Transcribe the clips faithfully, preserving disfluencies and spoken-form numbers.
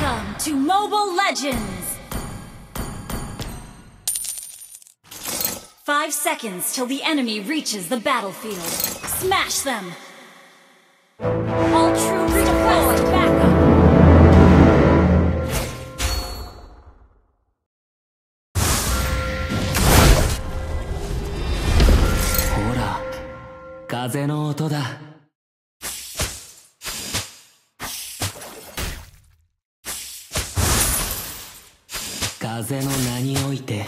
Welcome to Mobile Legends! Five seconds till the enemy reaches the battlefield. Smash them! All troops request backup! Hora, 風の音だ。風の名において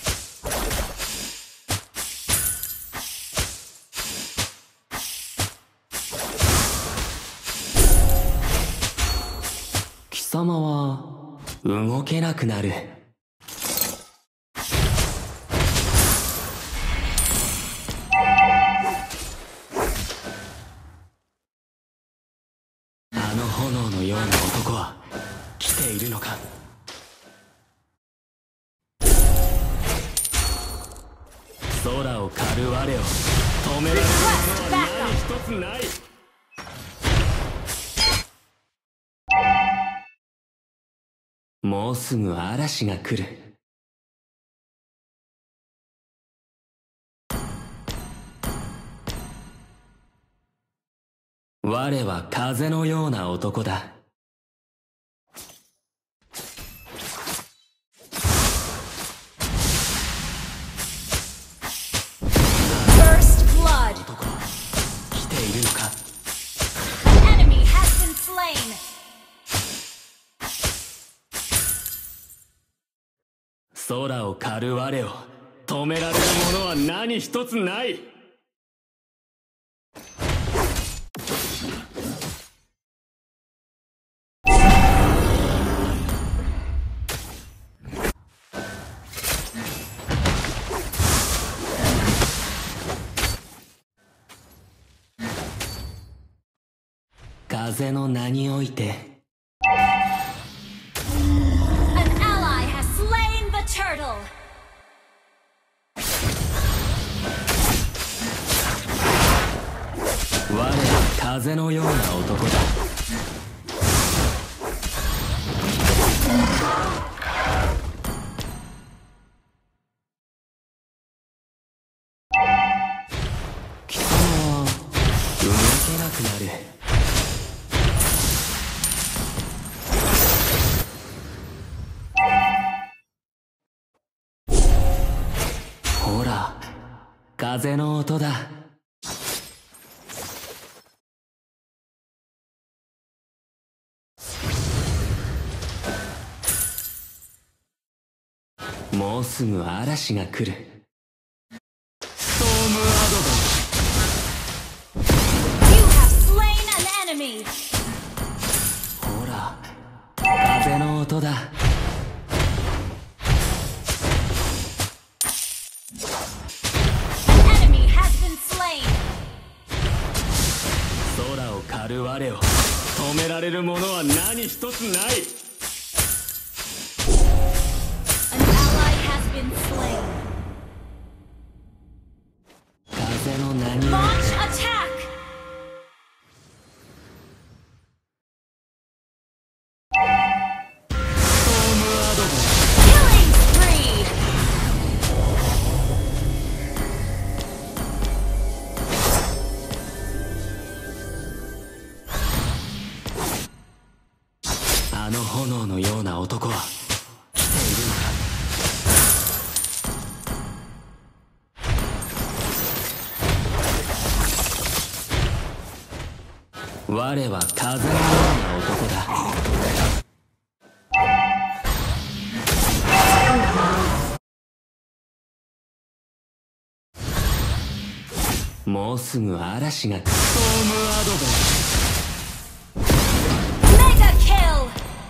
貴様は動けなくなる。あの炎のような男は来ているのか。空を狩る我を止められるものは何一つない。もうすぐ嵐が来る。我は風のような男だ。男は来ているのか。 Enemy has been slain! 空を狩る我を止められるものは何一つない。風の名において An ally has slain the turtle! 我は風のような男だ。貴様は動けなくなる。ほら、風の音だ。もうすぐ嵐が来る。ストームアドバンス。 You have slain an enemy! ほら、風の音だ。空を狩る我を止められるものは何一つない。 An ally has been slain. 風の名に Launch attack! ストームアドバンス。 Killing spree! あの炎のような男は来ているのか。我は風のような男だ。もうすぐ嵐が来る。ストームアドバンス。 Mega kill!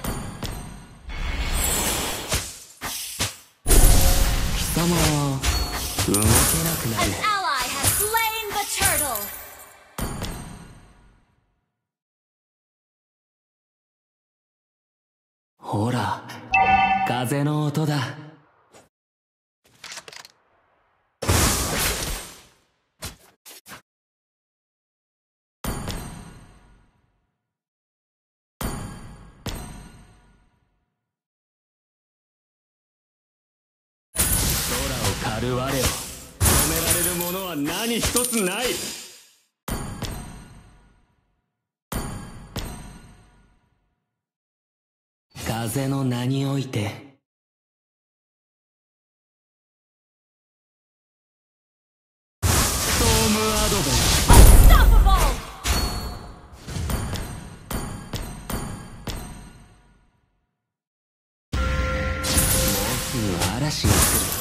貴様は動けなくな An る。 ally has slain the turtle! ほら、風の音だ。 狩る我を止められるものは何一つない。風の名においてストームアドベンス。もうすぐ嵐が来る。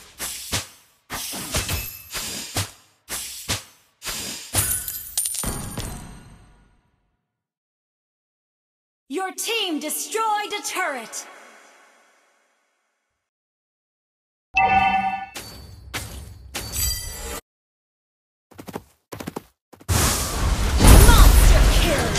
Your team destroyed a turret! Monster kill!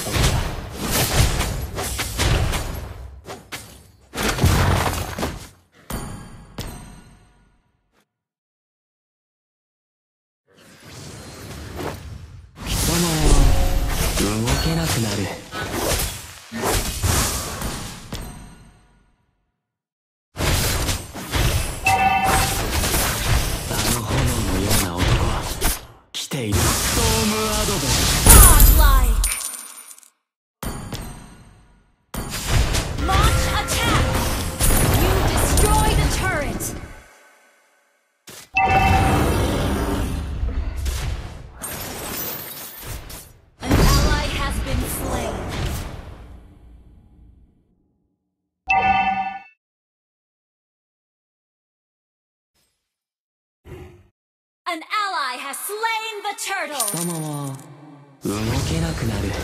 Someone 動けなくなる。An ally has slain the turtle! 貴様は動けなくなる。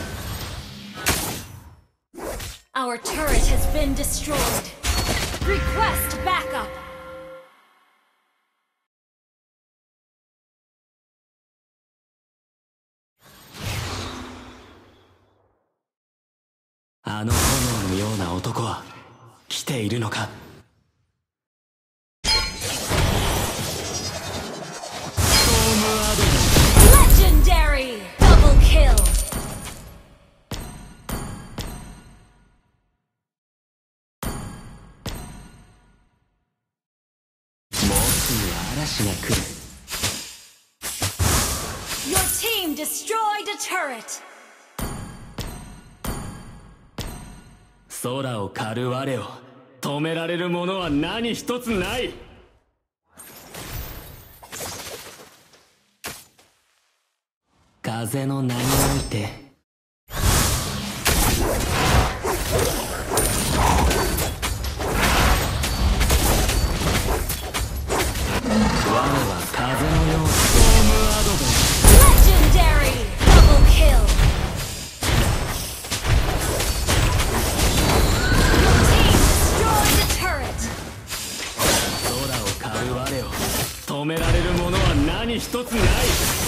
Our turret has been destroyed. Request backup! あの炎のような男は来ているのか。 Legendary! Double kill! もうすぐ嵐が来る。 Your team destroyed a turret! 空を狩る我を止められるものは何一つない。風の名において我は風のよう。ストームアドベンス。 Legendary! Double kill! Your team destroyed the turret! 空を狩る我を止められるものは何一つない。